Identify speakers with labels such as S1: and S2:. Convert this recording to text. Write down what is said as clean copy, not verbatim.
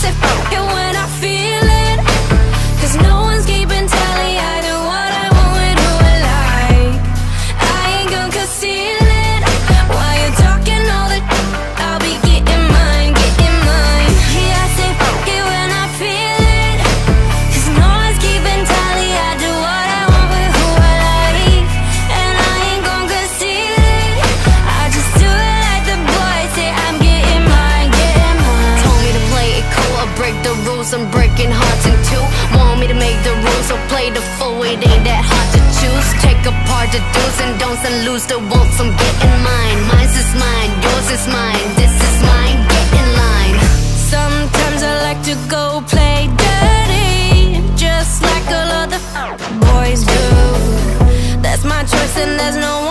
S1: say fuck it when I feel it, 'cause no one's keeping tally. I do what I want with who I like. I ain't gonna conceal it. While you're talking all the I'll be getting mine, getting mine. Yeah, I say fuck it when I feel it, 'cause no one's keeping tally. I do what I want with who I like, and I ain't gonna conceal it. I just do it like the boys say. I'm getting mine, getting mine. Told me to play it cool or break the rules. I'm breaking hearts in two. Want me to make the rules, so play the fool. It ain't that hard to choose. Take apart the do's and don'ts and lose the wants. I'm getting mine. Mine's is mine, yours is mine. This is mine, get in line. Sometimes I like to go play dirty, just like all other boys do. That's my choice and there's no